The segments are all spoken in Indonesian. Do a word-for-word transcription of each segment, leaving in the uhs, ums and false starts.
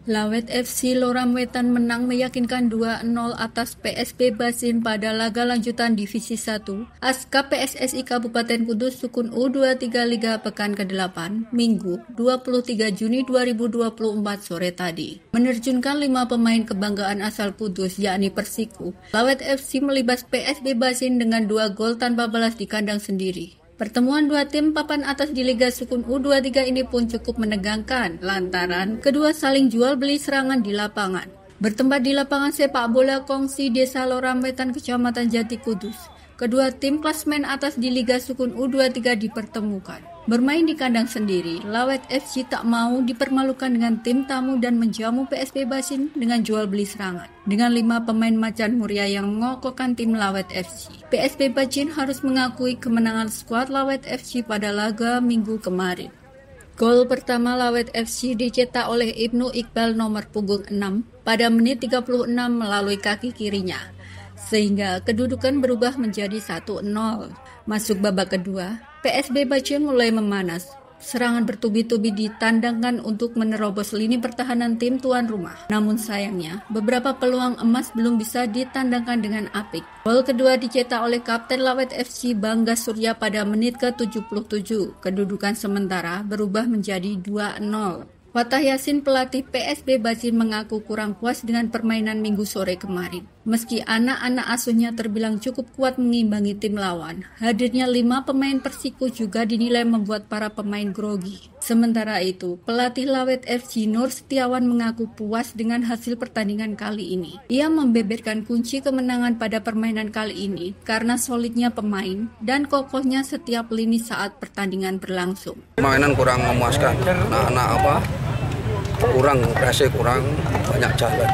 Lawet F C Loram Wetan menang meyakinkan dua nol atas P S B Basin pada laga lanjutan Divisi satu Aska P S S I Kabupaten Kudus Sukun U dua puluh tiga Liga Pekan kedelapan, Minggu dua puluh tiga Juni dua ribu dua puluh empat sore tadi. Menerjunkan lima pemain kebanggaan asal Kudus yakni Persiku, Lawet F C melibas P S B Basin dengan dua gol tanpa balas di kandang sendiri. Pertemuan dua tim papan atas di Liga Sukun U dua puluh tiga ini pun cukup menegangkan lantaran kedua saling jual beli serangan di lapangan. Bertempat di lapangan sepak bola Kongsi Desa Loram Wetan Kecamatan Jati Kudus, kedua tim klasmen atas di Liga Sukun U dua puluh tiga dipertemukan. Bermain di kandang sendiri, Lawet F C tak mau dipermalukan dengan tim tamu dan menjamu P S B Basin dengan jual beli serangan. Dengan lima pemain macan muria yang mengokohkan tim Lawet F C, P S B Basin harus mengakui kemenangan skuad Lawet F C pada laga minggu kemarin. Gol pertama Lawet F C dicetak oleh Ibnu Iqbal nomor punggung enam pada menit tiga puluh enam melalui kaki kirinya, sehingga kedudukan berubah menjadi satu nol. Masuk babak kedua, P S B Basin mulai memanas. Serangan bertubi-tubi ditandangkan untuk menerobos lini pertahanan tim tuan rumah. Namun sayangnya, beberapa peluang emas belum bisa ditandangkan dengan apik. Gol kedua dicetak oleh Kapten Lawet F C Bangga Surya pada menit ke tujuh puluh tujuh. Kedudukan sementara berubah menjadi dua nol. Fatah Yasin pelatih P S B Basin mengaku kurang puas dengan permainan minggu sore kemarin. Meski anak-anak asuhnya terbilang cukup kuat mengimbangi tim lawan, hadirnya lima pemain Persiku juga dinilai membuat para pemain grogi. Sementara itu, pelatih Lawet F C Nur Setiawan mengaku puas dengan hasil pertandingan kali ini. Ia membeberkan kunci kemenangan pada permainan kali ini karena solidnya pemain dan kokohnya setiap lini saat pertandingan berlangsung. Permainan kurang memuaskan, anak-anak apa? kurang pressing, kurang banyak jalan.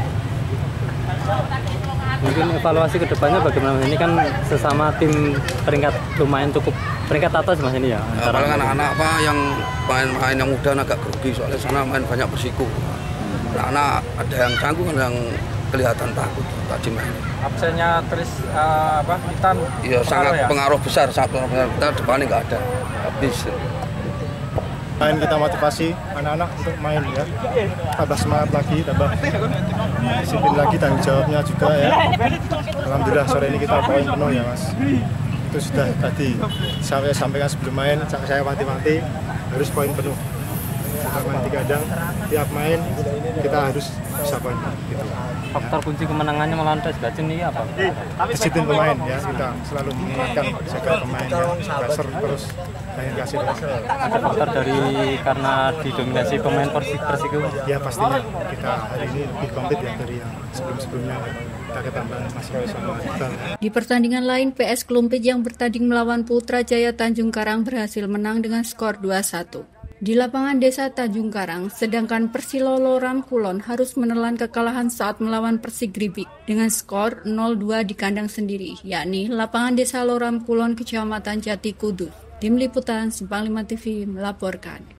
Mungkin evaluasi ke depannya bagaimana? Ini kan sesama tim peringkat lumayan cukup peringkat atas mas ini ya. Apalagi anak-anak apa yang main-main yang muda agak grogi soalnya sana main banyak Persiku. Anak ada yang canggung, ada yang kelihatan takut tadi main. Absennya Tris uh, apa? Hitam. Iya sangat ya? Pengaruh besar, sangat pengaruh besar. Kita depannya nggak ada, habis. Main kita motivasi anak-anak untuk main ya, tambah semangat lagi, tambah disiplin lagi, tanggung jawabnya juga ya. Alhamdulillah sore ini kita poin penuh ya mas. Itu sudah tadi saya sampaikan sebelum main, saya wanti-wanti harus poin penuh. Kita main di kandang, tiap main kita harus bisa poin penuh. Gitu. Faktor kunci kemenangannya melawan P S B Basin ini apa? Disiplin pemain ya, kita selalu mengingatkan jaga pemain ya, pressure terus pengen kasih pressure. Ada faktor dari karena didominasi pemain Persiku? Ya pastinya kita hari ini lebih komplit ya dari yang sebelum-sebelumnya. Kita ketambahan masih sama kita. Di pertandingan lain, P S Klumpit yang bertanding melawan Putrajaya Tanjung Karang berhasil menang dengan skor dua satu. Di lapangan Desa Tanjung Karang, sedangkan Persilo Loram Kulon harus menelan kekalahan saat melawan Persigribik dengan skor nol dua di kandang sendiri, yakni lapangan Desa Loram Kulon Kecamatan Jati Kudus. Tim Liputan Simpang lima T V melaporkan.